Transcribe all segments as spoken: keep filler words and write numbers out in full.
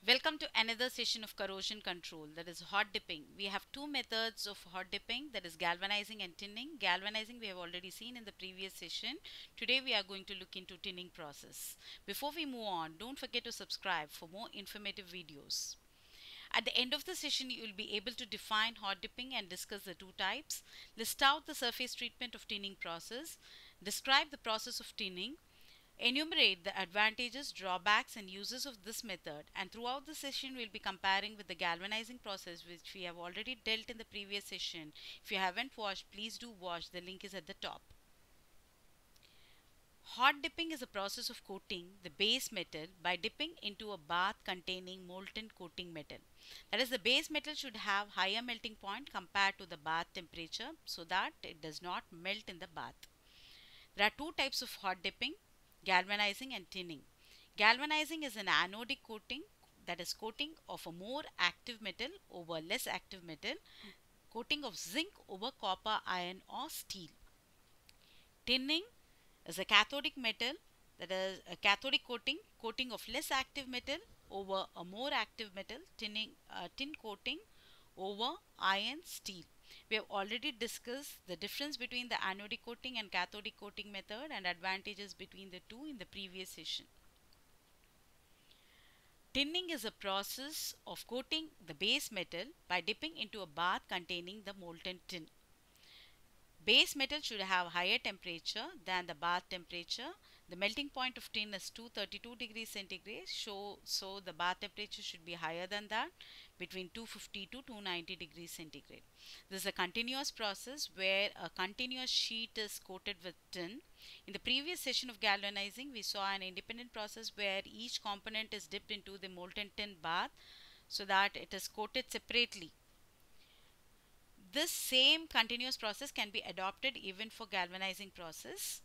Welcome to another session of corrosion control, that is hot dipping. We have two methods of hot dipping, that is galvanizing and tinning. Galvanizing we have already seen in the previous session. Today we are going to look into tinning process. Before we move on, don't forget to subscribe for more informative videos. At the end of the session, you will be able to define hot dipping and discuss the two types, list out the surface treatment of tinning process, describe the process of tinning, enumerate the advantages, drawbacks and uses of this method, and throughout the session we'll be comparing with the galvanizing process, which we have already dealt in the previous session. If you haven't watched, please do watch, the link is at the top. Hot dipping is a process of coating the base metal by dipping into a bath containing molten coating metal. That is, the base metal should have higher melting point compared to the bath temperature so that it does not melt in the bath. There are two types of hot dipping, galvanizing and tinning. Galvanizing is an anodic coating, that is coating of a more active metal over less active metal, coating of zinc over copper, iron or steel. Tinning is a cathodic metal, that is a cathodic coating, coating of less active metal over a more active metal, tinning, uh, tin coating over iron, steel. We have already discussed the difference between the anodic coating and cathodic coating method and advantages between the two in the previous session. Tinning is a process of coating the base metal by dipping into a bath containing the molten tin. Base metal should have higher temperature than the bath temperature. The melting point of tin is two hundred thirty-two degrees centigrade, so, so the bath temperature should be higher than that, between two hundred fifty to two hundred ninety degrees centigrade. This is a continuous process where a continuous sheet is coated with tin. In the previous session of galvanizing, we saw an independent process where each component is dipped into the molten tin bath so that it is coated separately. This same continuous process can be adopted even for galvanizing process.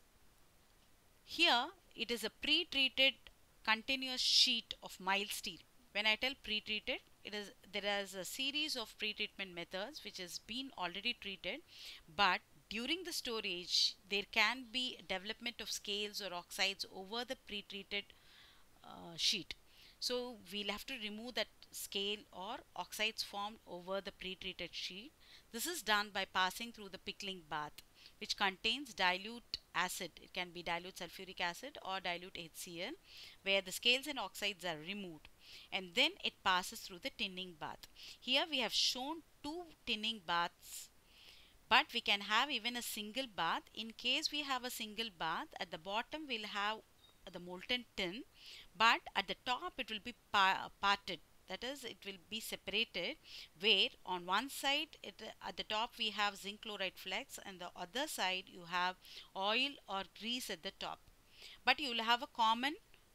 Here it is a pre-treated continuous sheet of mild steel. When I tell pre-treated, it is there is a series of pre-treatment methods which has been already treated, but during the storage there can be development of scales or oxides over the pre-treated uh, sheet. So we'll have to remove that scale or oxides formed over the pre-treated sheet. This is done by passing through the pickling bath, which contains dilute acid. It can be dilute sulfuric acid or dilute H C l, where the scales and oxides are removed, and then it passes through the tinning bath. Here we have shown two tinning baths, but we can have even a single bath. In case we have a single bath, at the bottom we'll have the molten tin, but at the top it will be pa parted, that is it will be separated, where on one side it, at the top we have zinc chloride flux and the other side you have oil or grease at the top, but you will have a common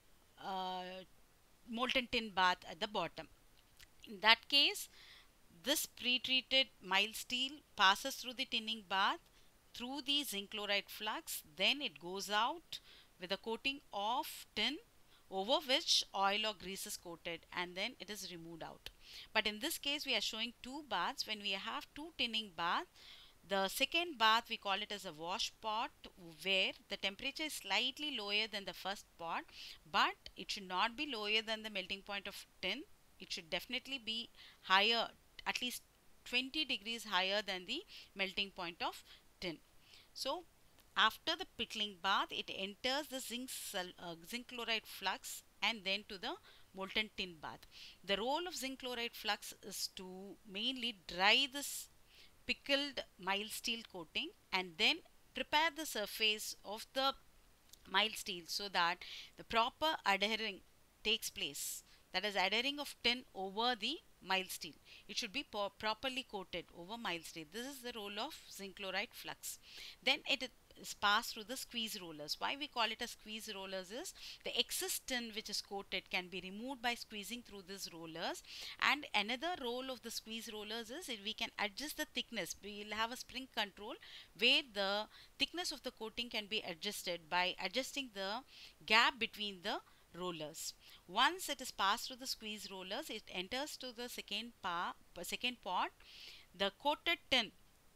uh, molten tin bath at the bottom. In that case, this pre-treated mild steel passes through the tinning bath through the zinc chloride flux, then it goes out with a coating of tin over which oil or grease is coated, and then it is removed out. But in this case we are showing two baths. When we have two tinning baths, the second bath we call it as a wash pot, where the temperature is slightly lower than the first pot, but it should not be lower than the melting point of tin. It should definitely be higher, at least twenty degrees higher than the melting point of tin. So after the pickling bath, it enters the zinc, uh, zinc chloride flux and then to the molten tin bath. The role of zinc chloride flux is to mainly dry this pickled mild steel coating and then prepare the surface of the mild steel so that the proper adhering takes place, that is adhering of tin over the mild steel. It should be properly coated over mild steel. This is the role of zinc chloride flux. Then it is passed through the squeeze rollers. Why we call it as squeeze rollers is the excess tin which is coated can be removed by squeezing through these rollers. And another role of the squeeze rollers is we can adjust the thickness. We will have a spring control where the thickness of the coating can be adjusted by adjusting the gap between the rollers. Once it is passed through the squeeze rollers, it enters to the second pa second pot. The coated tin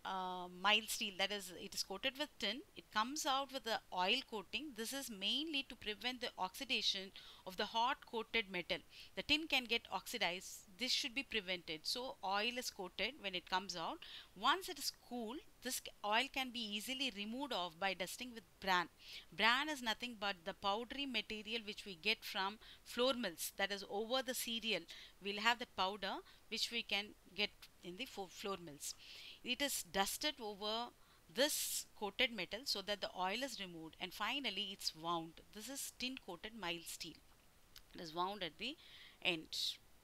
uh, mild steel, that is it is coated with tin, it comes out with the oil coating. This is mainly to prevent the oxidation of the hot coated metal. The tin can get oxidized, this should be prevented, so oil is coated when it comes out. Once it is cool, this oil can be easily removed off by dusting with bran. Bran is nothing but the powdery material which we get from flour mills, that is over the cereal we'll have the powder which we can get in the flour mills. It is dusted over this coated metal so that the oil is removed, and finally it's wound. This is tin coated mild steel. It is wound at the end.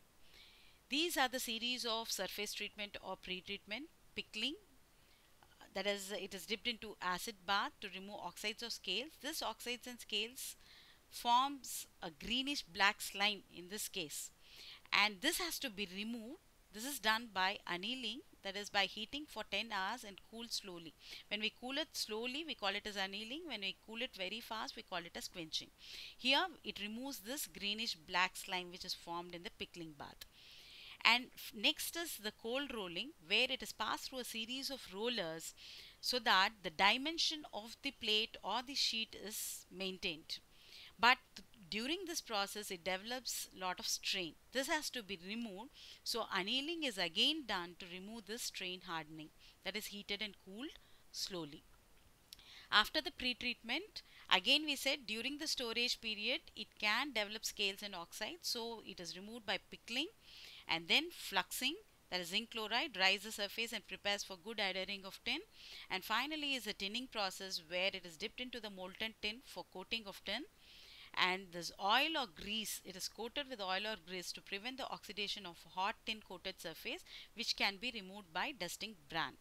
These are the series of surface treatment or pre-treatment. Pickling, that is it is dipped into acid bath to remove oxides or scales. This oxides and scales forms a greenish black slime in this case, and this has to be removed. This is done by annealing, that is by heating for ten hours and cool slowly. When we cool it slowly, we call it as annealing. When we cool it very fast, we call it as quenching. Here it removes this greenish black slime which is formed in the pickling bath. And next is the cold rolling, where it is passed through a series of rollers so that the dimension of the plate or the sheet is maintained. But during this process it develops lot of strain. This has to be removed, so annealing is again done to remove this strain hardening, that is heated and cooled slowly. After the pre-treatment, again we said during the storage period it can develop scales and oxides, so it is removed by pickling, and then fluxing, that is zinc chloride dries the surface and prepares for good adhering of tin, and finally is a tinning process where it is dipped into the molten tin for coating of tin. And this oil or grease, it is coated with oil or grease to prevent the oxidation of hot tin coated surface, which can be removed by dusting bran.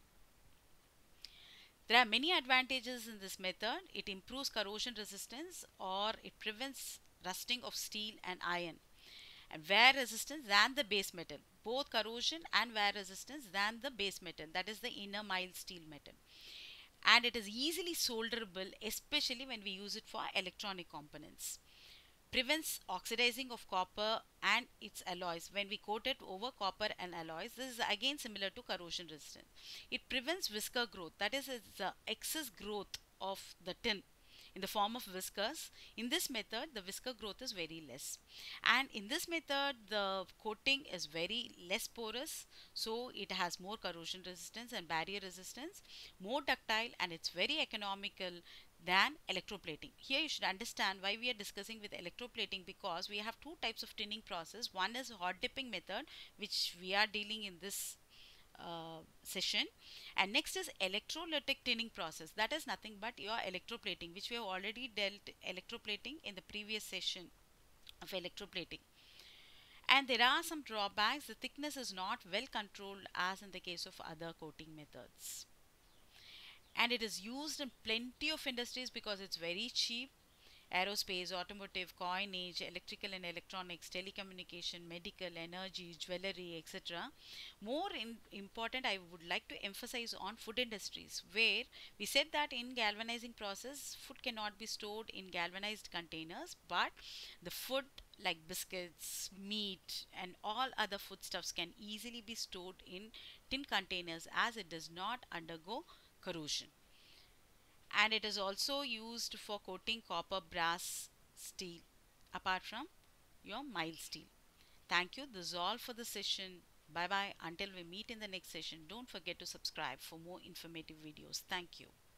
There are many advantages in this method. It improves corrosion resistance, or it prevents rusting of steel and iron, and wear resistance than the base metal, both corrosion and wear resistance than the base metal, that is the inner mild steel metal. And it is easily solderable, especially when we use it for electronic components. Prevents oxidizing of copper and its alloys when we coat it over copper and alloys. This is again similar to corrosion resistance. It prevents whisker growth, that is the excess growth of the tin in the form of whiskers. In this method the whisker growth is very less, and in this method the coating is very less porous, so it has more corrosion resistance and barrier resistance, more ductile, and it's very economical than electroplating. Here you should understand why we are discussing with electroplating, because we have two types of tinning process. One is hot dipping method, which we are dealing in this uh, session, and next is electrolytic tinning process, that is nothing but your electroplating, which we have already dealt electroplating in the previous session of electroplating. And there are some drawbacks. The thickness is not well controlled as in the case of other coating methods, and it is used in plenty of industries because it's very cheap. Aerospace, automotive, coinage, electrical and electronics, telecommunication, medical, energy, jewelry, et cetera. More in, important, I would like to emphasize on food industries, where we said that in galvanizing process, food cannot be stored in galvanized containers, but the food like biscuits, meat, and all other foodstuffs can easily be stored in tin containers, as it does not undergo corrosion. And it is also used for coating copper, brass, steel, apart from your mild steel. Thank you. This is all for the session. Bye bye. Until we meet in the next session, don't forget to subscribe for more informative videos. Thank you.